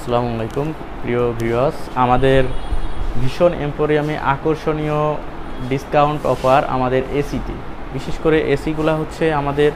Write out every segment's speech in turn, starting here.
আসসালামু আলাইকুম প্রিয় ভিউয়ার্স, আমাদের ভীষণ এম্পোরিয়ামে আকর্ষণীয় ডিসকাউন্ট অফার আমাদের এসিটি। বিশেষ করে এসিগুলো হচ্ছে আমাদের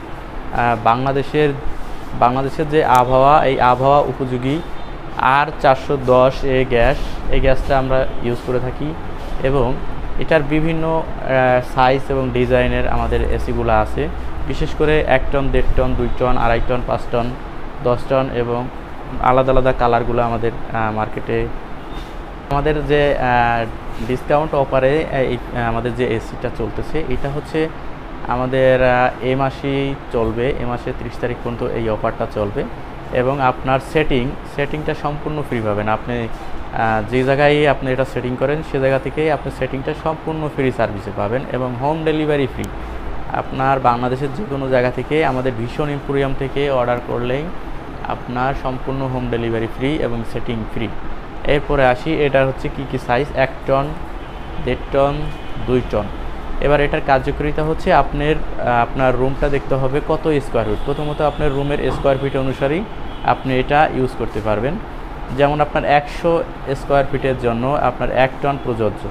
বাংলাদেশের যে আবহাওয়া, এই আবহাওয়া উপযোগী R410 এই গ্যাসটা আমরা ইউজ করে থাকি এবং এটার বিভিন্ন সাইজ এবং ডিজাইনের আমাদের এসিগুলো আছে। বিশেষ করে 1 ton, 1.5 ton, 2 ton, 2.5 ton, 5 ton, 10 ton এবং আলাদা আলাদা কালারগুলো আমাদের মার্কেটে। আমাদের যে ডিসকাউন্ট অফারে আমাদের যে এসিটা চলতেছে, এটা হচ্ছে আমাদের এ মাসেই চলবে। এ মাসের 30 তারিখ পর্যন্ত এই অফারটা চলবে এবং আপনার সেটিংটা সম্পূর্ণ ফ্রি পাবেন। আপনি যে জায়গায় আপনি এটা সেটিং করেন সে জায়গা থেকেই আপনি সেটিংটা সম্পূর্ণ ফ্রি সার্ভিসে পাবেন এবং হোম ডেলিভারি ফ্রি। আপনার বাংলাদেশের যে কোনো জায়গা থেকে আমাদের ভীষণ এম্পোরিয়াম থেকে অর্ডার করলেই আপনার সম্পূর্ণ হোম ডেলিভারি ফ্রি এবং সেটিং ফ্রি। এরপরে আসি, এটার হচ্ছে কি সাইজ, 1 টন, 1.5 টন, 2 টন। এবার এটার কার্যকারিতা হচ্ছে আপনার রুমটা দেখতে হবে কত স্কোয়ার ফিট। প্রথমত আপনার রুমের স্কোয়ার ফিট অনুসারেই আপনি এটা ইউজ করতে পারবেন। যেমন আপনার 100 স্কোয়ার ফিটের জন্য আপনার 1 টন প্রযোজ্য,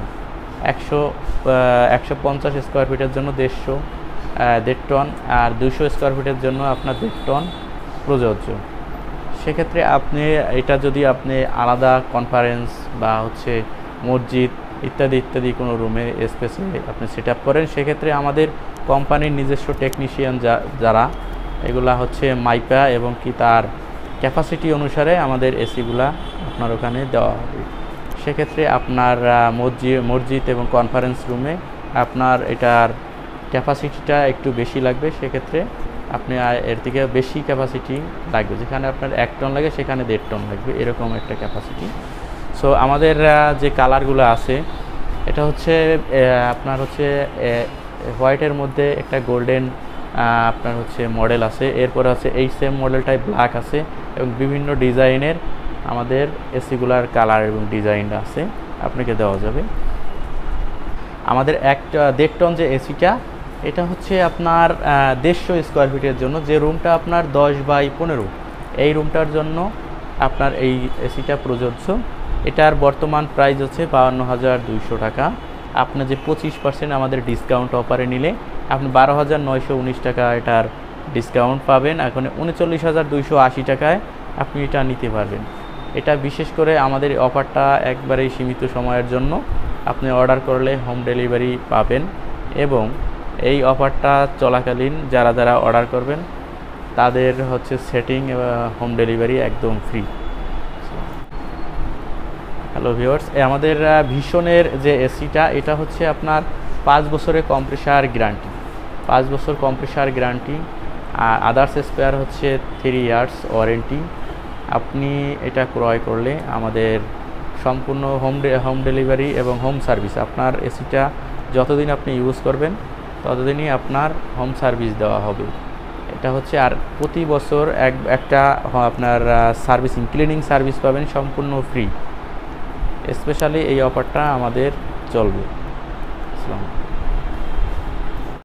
150 স্কোয়ার ফিটের জন্য 1.5 টন, আর 200 স্কোয়ার ফিটের জন্য আপনার 1.5 টন প্রযোজ্য। সেক্ষেত্রে আপনি এটা যদি আপনি আলাদা কনফারেন্স বা হচ্ছে মসজিদ ইত্যাদি কোনো রুমে স্পেসে আপনি সেট আপ করেন, সেক্ষেত্রে আমাদের কোম্পানির নিজস্ব টেকনিশিয়ান যারা এগুলা হচ্ছে মাইপা এবং কি তার ক্যাপাসিটি অনুসারে আমাদের এসিগুলা আপনার ওখানে দেওয়া হবে। সেক্ষেত্রে আপনার মসজিদ এবং কনফারেন্স রুমে আপনার এটার ক্যাপাসিটিটা একটু বেশি লাগবে। সেক্ষেত্রে আপনি এর থেকে বেশি ক্যাপাসিটি লাগবে, যেখানে আপনার 1 টন লাগে সেখানে 1.5 টন লাগবে, এরকম একটা ক্যাপাসিটি। সো আমাদের যে কালারগুলো আছে, এটা হচ্ছে আপনার হচ্ছে হোয়াইটের মধ্যে একটা গোল্ডেন আপনার হচ্ছে মডেল আছে। এরপরে আছে এই সেম মডেলটাই ব্ল্যাক আছে এবং বিভিন্ন ডিজাইনের আমাদের এসিগুলার কালার এবং ডিজাইনটা আছে, আপনাকে দেওয়া যাবে। আমাদের 1.5 টন যে এসিটা, এটা হচ্ছে আপনার 150 স্কোয়ার ফিটের জন্য, যে রুমটা আপনার 10x15, এই রুমটার জন্য আপনার এই এসিটা প্রযোজ্য। এটার বর্তমান প্রাইস হচ্ছে 52,200 টাকা। আপনি যে 25% আমাদের ডিসকাউন্ট অফারে নিলে আপনি 12,919 টাকা এটার ডিসকাউন্ট পাবেন। এখন 39,280 টাকায় আপনি এটা নিতে পারবেন। এটা বিশেষ করে আমাদের অফারটা একবারেই সীমিত সময়ের জন্য। আপনি অর্ডার করলে হোম ডেলিভারি পাবেন এবং এই অফারটা চলাকালীন যারা অর্ডার করবেন তাদের হচ্ছে সেটিং এবং হোম ডেলিভারি একদম ফ্রি। হ্যালো ভিউয়ার্স, আমাদের ভীষণের যে এসিটা, এটা হচ্ছে আপনার 5 বছরের কম্প্রেসার গ্যারান্টি, 5 বছর কম্প্রেসার গ্যারান্টি, আর আদার্স স্পেয়ার হচ্ছে 3 ইয়ার্স ওয়ারেন্টি। আপনি এটা ক্রয় করলে আমাদের সম্পূর্ণ হোম ডেলিভারি এবং হোম সার্ভিস, আপনার এসিটা যতদিন আপনি ইউজ করবেন ততদিনই আপনার হোম সার্ভিস দেওয়া হবে। এটা হচ্ছে, আর প্রতি বছর একটা আপনার সার্ভিসিং ক্লিনিং সার্ভিস পাবেন সম্পূর্ণ ফ্রি। স্পেশালি এই অফারটা আমাদের চলবে। আসসালামু আলাইকুম।